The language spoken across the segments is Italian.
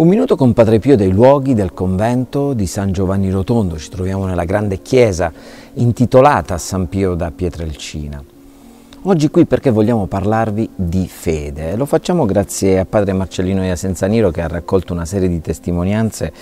Un minuto con Padre Pio dei luoghi del convento di San Giovanni Rotondo. Ci troviamo nella grande chiesa intitolata a San Pio da Pietrelcina. Oggi qui perché vogliamo parlarvi di fede. Lo facciamo grazie a Padre Marcellino Jasenzaniro, che ha raccolto una serie di testimonianze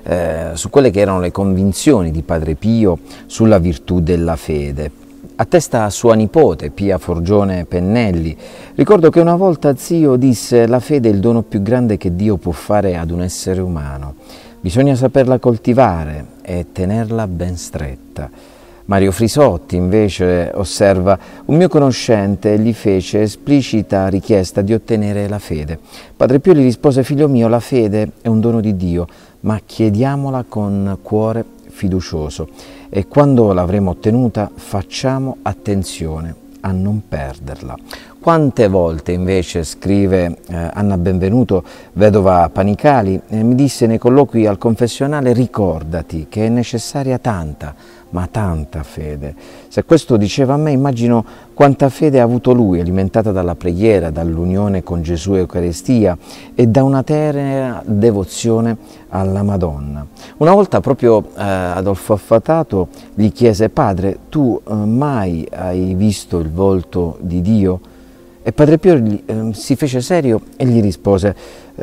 su quelle che erano le convinzioni di Padre Pio sulla virtù della fede. Attesta sua nipote, Pia Forgione Pennelli. Ricordo che una volta zio disse: la fede è il dono più grande che Dio può fare ad un essere umano. Bisogna saperla coltivare e tenerla ben stretta. Mario Frisotti invece osserva: un mio conoscente gli fece esplicita richiesta di ottenere la fede. Padre Pio gli rispose: figlio mio, la fede è un dono di Dio, ma chiediamola con cuore fiducioso e quando l'avremo ottenuta facciamo attenzione a non perderla. Quante volte invece, scrive Anna Benvenuto, vedova Panicali, mi disse nei colloqui al confessionale: ricordati che è necessaria tanta, ma tanta fede. Se questo diceva a me, immagino quanta fede ha avuto lui, alimentata dalla preghiera, dall'unione con Gesù e Eucaristia e da una tenera devozione alla Madonna. Una volta proprio Adolfo Affatato gli chiese: padre, tu mai hai visto il volto di Dio? E Padre Pio si fece serio e gli rispose: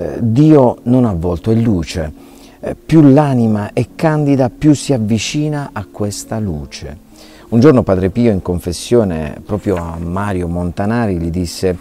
Dio non ha volto, è luce. Più l'anima è candida, più si avvicina a questa luce. Un giorno Padre Pio in confessione proprio a Mario Montanari gli disse: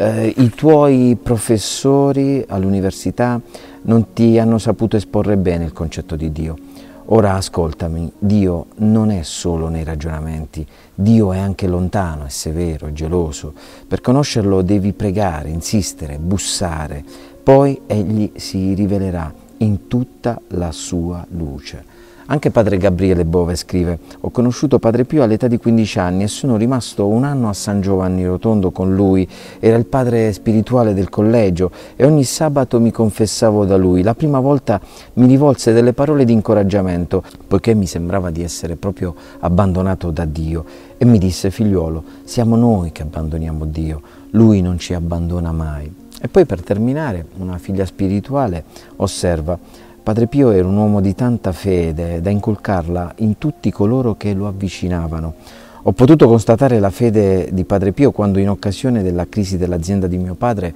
i tuoi professori all'università non ti hanno saputo esporre bene il concetto di Dio. Ora ascoltami, Dio non è solo nei ragionamenti, Dio è anche lontano, è severo, è geloso. Per conoscerlo devi pregare, insistere, bussare, poi Egli si rivelerà in tutta la sua luce. Anche Padre Gabriele Bove scrive: ho conosciuto Padre Pio all'età di 15 anni e sono rimasto un anno a San Giovanni Rotondo con lui. Era il padre spirituale del collegio e ogni sabato mi confessavo da lui. La prima volta mi rivolse delle parole di incoraggiamento, poiché mi sembrava di essere proprio abbandonato da Dio, e mi disse: figliuolo, siamo noi che abbandoniamo Dio, Lui non ci abbandona mai. E poi, per terminare, una figlia spirituale osserva: Padre Pio era un uomo di tanta fede da inculcarla in tutti coloro che lo avvicinavano. Ho potuto constatare la fede di Padre Pio quando, in occasione della crisi dell'azienda di mio padre,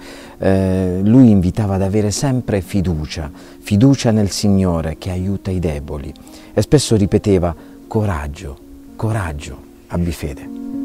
lui invitava ad avere sempre fiducia nel Signore che aiuta i deboli, e spesso ripeteva: coraggio, coraggio, abbi fede.